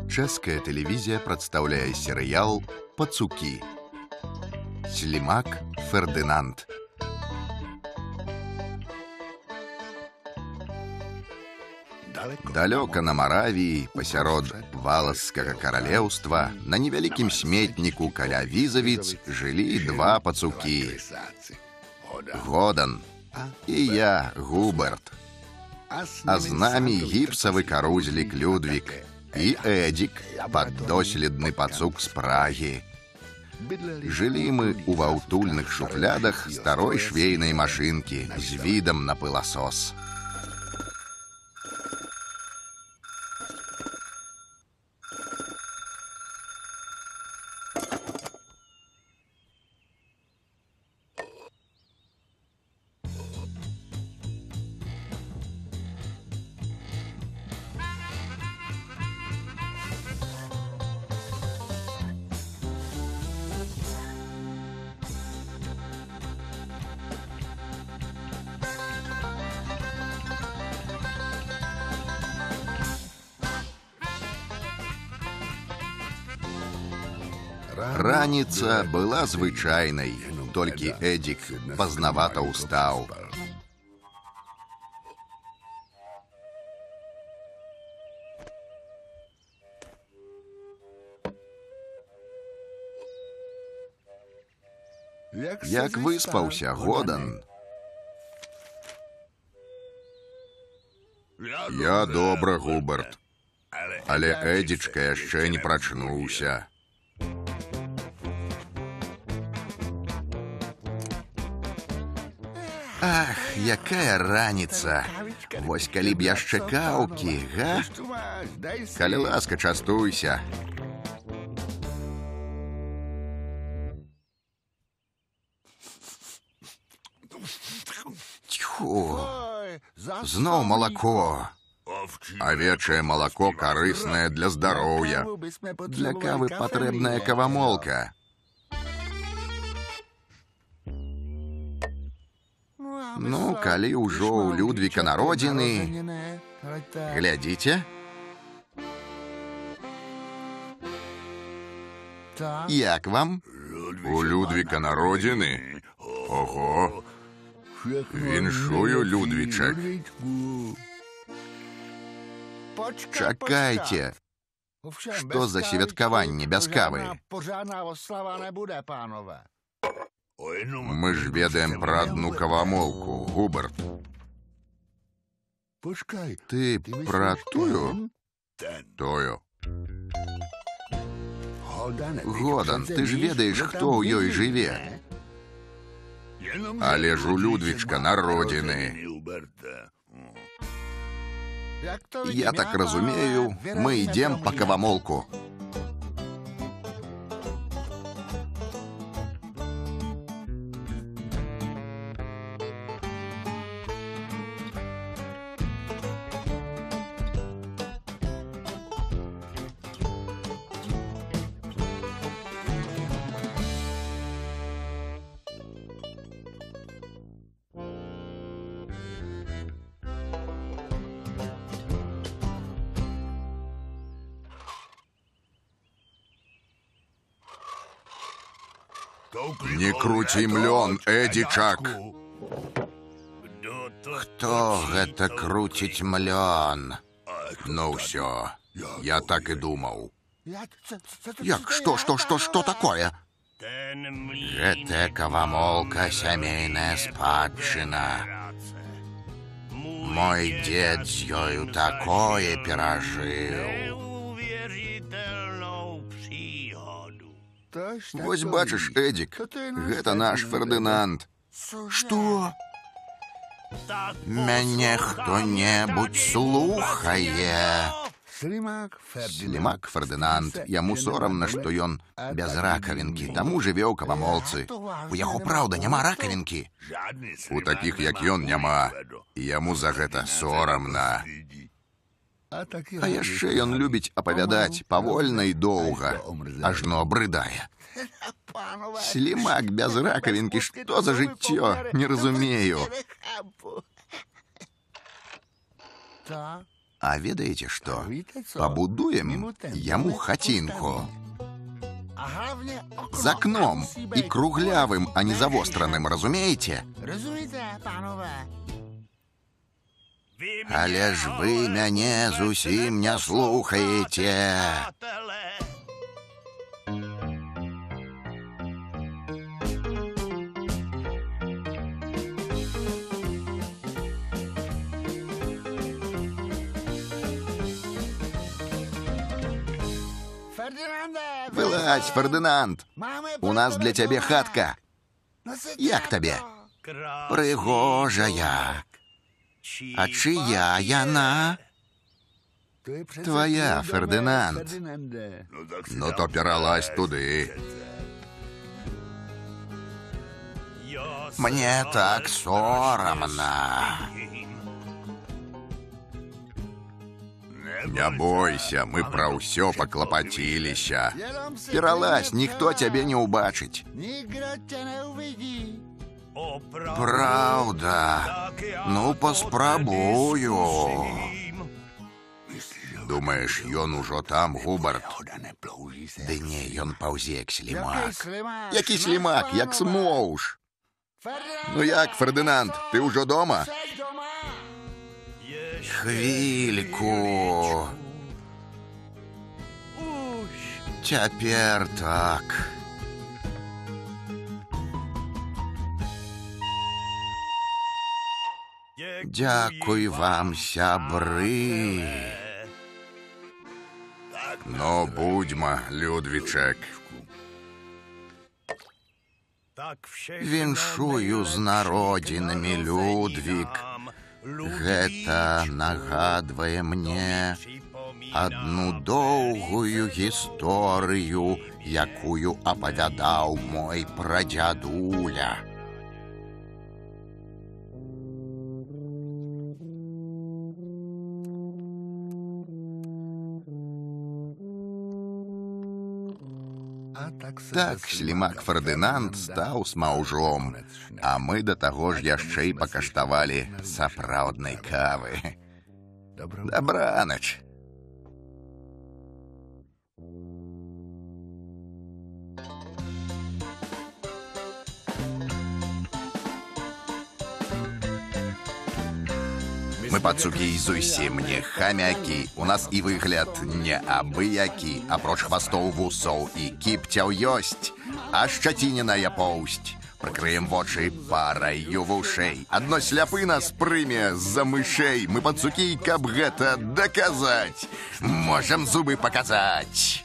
Чэшская тэлевізія прадстаўляе серыял «Пацукі». Слімак Фердынанд. Далёка на Маравіі, пасярод Валашскага каралеўства, на невялікім сметніку каля Візавіц жылі два пацукі. Годан і я, Губерт. А з намі гіпсавы карузлік Людвік і Эдзік, паддоследны пацук з Прагі. Жылі мы ў ваўтульных шуфлядах старой швейнай машынкі з відам на пыласос. Раніца была звычайнай, толькі Эдзік пазнавата ўстаў. Як выспаўся, Годан? Я добра, Губерт. Але Эдзічка яшчэ не прачнуўся. Ах, якая раніца! Вось калі б яшчэ каўкі, га? Калі ласка, частуйся. Тьфу! Зноў малако. Авечае малако карыснае для здароўя. Для кавы патрэбная кавамолка. Ну, калі ўжо ў Людвіка народзіны... Глядзіце. Як вам? У Людвіка народзіны? Ого! Віншую, Людвічак. Чакайце. Што за святкаванне без кавы? Мы ж ведаем пра адну кавамолку, Губерт. Ты пра тую? Тою. Годан, ты ж ведаеш, хто ў ёй жыве. Але ж у Людвічка народзіны. Я так разумею, мы ідзем па кавамолку. Не круці млён, Эдзічак. Хто гэта круціць млён? Ну ўсё, я так і думаў. Як, што такое? Гэта кавамолка сямейная спадчына. Мой дзед з ёю такое перажыў. Вось бачыш, Эдзік, гэта наш Фердынанд. Што? Мяне хто-небудзь слухае. Слімак Фердынанд. Яму сорамна, што ён без ракавінкі, таму жыве ў кавамолцы. У яго, праўда, няма ракавінкі. У такіх, як ён, няма. І яму за гэта сорамна. А яшчэ ён любіць апавядаць павольна і доўга, ажно абрыдае. Слімак без ракавінкі, што за жыццё? Не разумею. А ведаеце што? Пабудуем яму хацінку. З акном і круглявым, а не завостраным, разумееце? Але ж вы мяне зусім не слухаеце. Вылазь, Фердинанд. У нас для цябе хатка. Як табе? Прыгожая. А чия яна? Твоя, Фердинанд. Ну то пералазь туды. Мне так сорамна. Не бойся, мы пра ўсё паклапаціліся. Пералазь, ніхто цябе не ўбачыць. Праўда? Ну, паспрабую. Думаеш, ён ужо там, Губарт? Ды не, ён паўзе, як слімак. Які слімак, як смоўж. Ну як, Фердинанд, ты ўжо дома? Хвильку. Цяпер так. Дзякуй вам, сябры. Ну, будьма, Людвічек. Віншую з народзінамі, Людвік. Гэта нагадвае мне адну доўгую гісторыю, якую апавядаў мой прадзядуля. Так слімак Фердинанд стаў смаўжом, а мы да таго ж яшчэ і пакаштавалі сапраўднай кавы. Дабранач. Мы пацукі зусім не хамякі. У нас і выгляд не абыякі. Апроч хвастоў, вусоў і кіпцяў ёсць, а шчаціненая поўсць. Прыкрыем вочы параю вушэй. Адно сляпы нас прыме з-за мышэй. Мы пацукі, каб гэта даказаць. Можам зубы паказаць.